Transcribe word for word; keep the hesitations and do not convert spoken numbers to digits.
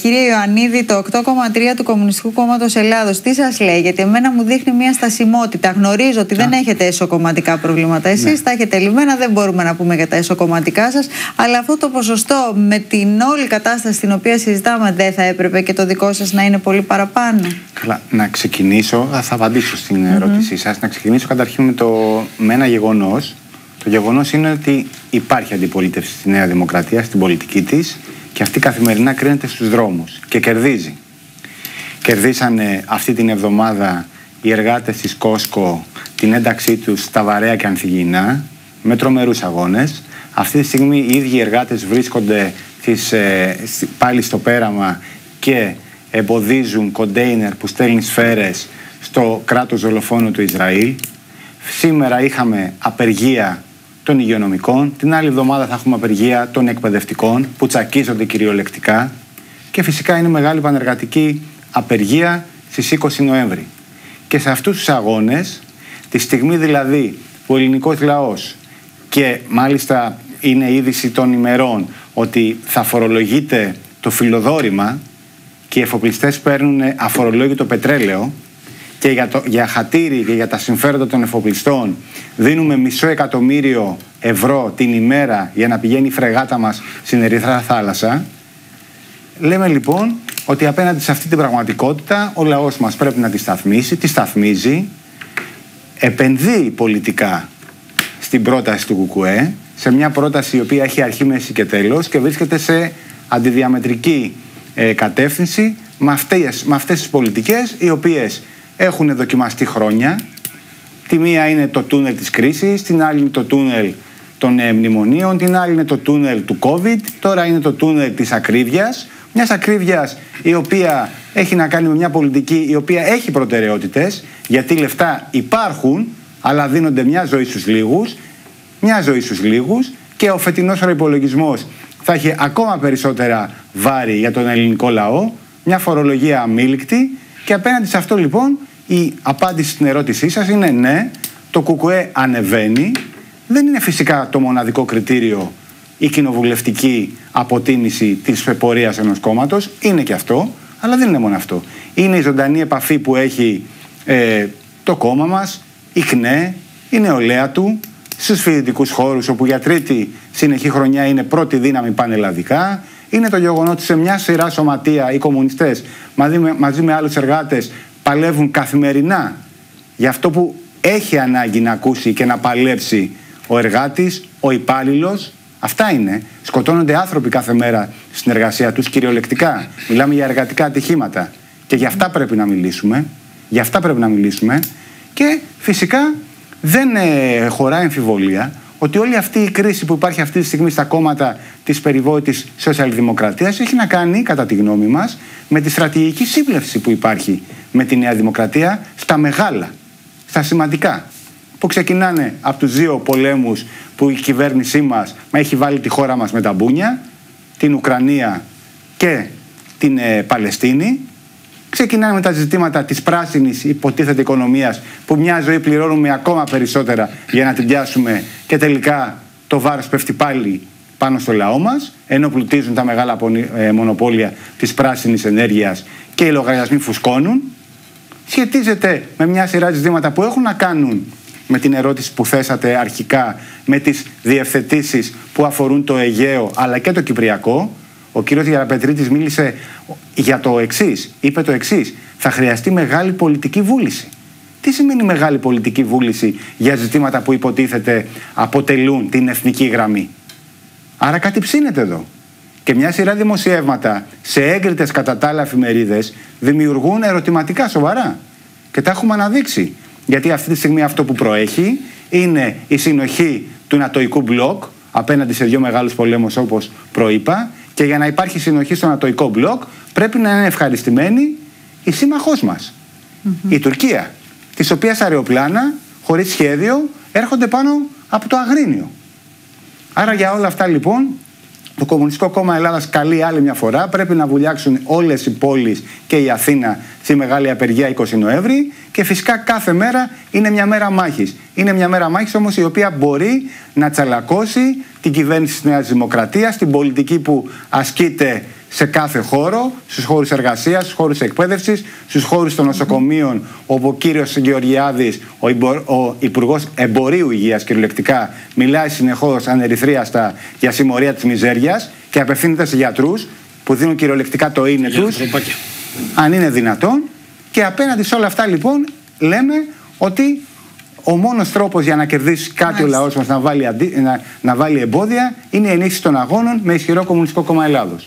Κύριε Ιωαννίδη, το οκτώ κόμμα τρία του Κομμουνιστικού Κόμματος Ελλάδος, τι σας λέει? Γιατί εμένα μου δείχνει μια στασιμότητα. Γνωρίζω ότι δεν έχετε εσωκομματικά προβλήματα. Εσείς ναι. τα έχετε λυμμένα, δεν μπορούμε να πούμε για τα εσωκομματικά σας. Αλλά αυτό το ποσοστό με την όλη κατάσταση την οποία συζητάμε, δεν θα έπρεπε και το δικό σας να είναι πολύ παραπάνω? Καλά, να ξεκινήσω, θα απαντήσω στην mm-hmm. ερώτησή σας. Να ξεκινήσω καταρχήν με, το, με ένα γεγονός. Το γεγονός είναι ότι υπάρχει αντιπολίτευση στη Νέα Δημοκρατία, στην πολιτική της, και αυτή καθημερινά κρίνεται στους δρόμους και κερδίζει. Κερδίσανε αυτή την εβδομάδα οι εργάτες της Κόσκο την ένταξή τους στα Βαρέα και Ανθυγιεινά με τρομερούς αγώνες. Αυτή τη στιγμή οι ίδιοι εργάτες βρίσκονται τις, ε, πάλι στο πέραμα και εμποδίζουν κοντέινερ που στέλνει σφαίρες στο κράτος δολοφόνο του Ισραήλ. Σήμερα είχαμε απεργία των υγειονομικών, την άλλη εβδομάδα θα έχουμε απεργία των εκπαιδευτικών που τσακίζονται κυριολεκτικά και φυσικά είναι μεγάλη πανεργατική απεργία στις είκοσι Νοέμβρη. Και σε αυτούς τους αγώνες, τη στιγμή δηλαδή που ο ελληνικός λαός, και μάλιστα είναι είδηση των ημερών ότι θα φορολογείται το φιλοδόρημα και οι εφοπλιστές παίρνουν αφορολόγητο πετρέλαιο, και για, το, για χατήρι και για τα συμφέροντα των εφοπλιστών δίνουμε μισό εκατομμύριο ευρώ την ημέρα για να πηγαίνει η φρεγάτα μας στην Ερυθρά Θάλασσα. Λέμε λοιπόν ότι απέναντι σε αυτή την πραγματικότητα ο λαός μας πρέπει να τη σταθμίσει, τη σταθμίζει, επενδύει πολιτικά στην πρόταση του ΚΚΕ, σε μια πρόταση η οποία έχει αρχή, μέση και τέλος και βρίσκεται σε αντιδιαμετρική ε, κατεύθυνση με αυτές, με αυτές τις πολιτικές οι οποίες έχουν δοκιμαστεί χρόνια. Τη μία είναι το τούνελ της κρίσης, την άλλη είναι το τούνελ των ε, μνημονίων, την άλλη είναι το τούνελ του COVID, τώρα είναι το τούνελ της ακρίβειας. Μιας ακρίβειας η οποία έχει να κάνει με μια πολιτική η οποία έχει προτεραιότητες, γιατί λεφτά υπάρχουν, αλλά δίνονται μια ζωή στους λίγους, μια ζωή στους λίγους, και ο φετινός προϋπολογισμός θα έχει ακόμα περισσότερα βάρη για τον ελληνικό λαό, μια φορολογία αμήλικτη. Και απέναντι σε αυτό λοιπόν η απάντηση στην ερώτησή σας είναι ναι, το ΚΚΕ ανεβαίνει. Δεν είναι φυσικά το μοναδικό κριτήριο η κοινοβουλευτική αποτίμηση της πορείας ενός κόμματος, είναι και αυτό, αλλά δεν είναι μόνο αυτό. Είναι η ζωντανή επαφή που έχει ε, το κόμμα μας, η ΚΝΕ, η νεολαία του, στους φοιτητικούς χώρους όπου για τρίτη συνεχή χρονιά είναι πρώτη δύναμη πανελλαδικά. Είναι το γεγονός ότι σε μια σειρά σωματεία οι κομμουνιστές μαζί με, μαζί με άλλους εργάτες παλεύουν καθημερινά για αυτό που έχει ανάγκη να ακούσει και να παλέψει ο εργάτης, ο υπάλληλος. Αυτά είναι. Σκοτώνονται άνθρωποι κάθε μέρα στην εργασία τους κυριολεκτικά. Μιλάμε για εργατικά ατυχήματα. Και για αυτά πρέπει να μιλήσουμε. Για αυτά πρέπει να μιλήσουμε. Και φυσικά δεν ε, χωράει αμφιβολία ότι όλη αυτή η κρίση που υπάρχει αυτή τη στιγμή στα κόμματα της περιβόητης σοσιαλδημοκρατίας έχει να κάνει, κατά τη γνώμη μας, με τη στρατηγική σύμπλευση που υπάρχει με τη Νέα Δημοκρατία στα μεγάλα, στα σημαντικά. Που ξεκινάνε από τους δύο πολέμους που η κυβέρνησή μας μα έχει βάλει τη χώρα μας με τα μπούνια, την Ουκρανία και την ε, Παλαιστίνη. Ξεκινάνε με τα ζητήματα της πράσινης υποτίθεται οικονομίας που μια ζωή πληρώνουμε ακόμα περισσότερα για να την πιάσουμε και τελικά το βάρος πέφτει πάλι πάνω στο λαό μας, ενώ πλουτίζουν τα μεγάλα μονοπόλια της πράσινης ενέργειας και οι λογαριασμοί φουσκώνουν. Σχετίζεται με μια σειρά ζητήματα που έχουν να κάνουν με την ερώτηση που θέσατε αρχικά, με τις διευθετήσεις που αφορούν το Αιγαίο αλλά και το Κυπριακό. Ο κύριος Γεραπετρίτης μίλησε για το εξής, είπε το εξής: θα χρειαστεί μεγάλη πολιτική βούληση. Τι σημαίνει μεγάλη πολιτική βούληση για ζητήματα που υποτίθεται αποτελούν την εθνική γραμμή? Άρα κάτι ψήνεται εδώ. Και μια σειρά δημοσιεύματα σε έγκριτες κατά τα άλλα εφημερίδες δημιουργούν ερωτηματικά σοβαρά. Και τα έχουμε αναδείξει. Γιατί αυτή τη στιγμή αυτό που προέχει είναι η συνοχή του νατοϊκού μπλοκ απέναντι σε δύο μεγάλους πολέμους, όπως προείπα. Και για να υπάρχει συνοχή στο νατοϊκό μπλοκ πρέπει να είναι ευχαριστημένη η σύμμαχός μας, mm-hmm. η Τουρκία, της οποίας αεροπλάνα χωρίς σχέδιο έρχονται πάνω από το Αγρίνιο. Άρα για όλα αυτά λοιπόν το Κομμουνιστικό Κόμμα Ελλάδας καλεί άλλη μια φορά, πρέπει να βουλιάξουν όλες οι πόλεις και η Αθήνα στη μεγάλη απεργία είκοσι Νοέμβρη, και φυσικά κάθε μέρα είναι μια μέρα μάχης. Είναι μια μέρα μάχης όμως η οποία μπορεί να τσαλακώσει την κυβέρνηση της Νέας Δημοκρατίας, την πολιτική που ασκείται σε κάθε χώρο, στους χώρους εργασίας, στους χώρους εκπαίδευσης, στους χώρους των νοσοκομείων, όπου ο κύριος Γεωργιάδης, ο, ο Υπουργός Εμπορίου Υγείας κυριολεκτικά, μιλάει συνεχώς ανερυθρίαστα για συμμορία της μιζέριας και απευθύνεται σε γιατρούς που δίνουν κυριολεκτικά το είναι τους, αν είναι δυνατόν. Και απέναντι σε όλα αυτά λοιπόν λέμε ότι ο μόνος τρόπος για να κερδίσει κάτι Μάλιστα. ο λαός μας να βάλει, αντί, να, να βάλει εμπόδια είναι η ενίσχυση των αγώνων με ισχυρό Κομμουνιστικό Κόμμα Ελλάδος.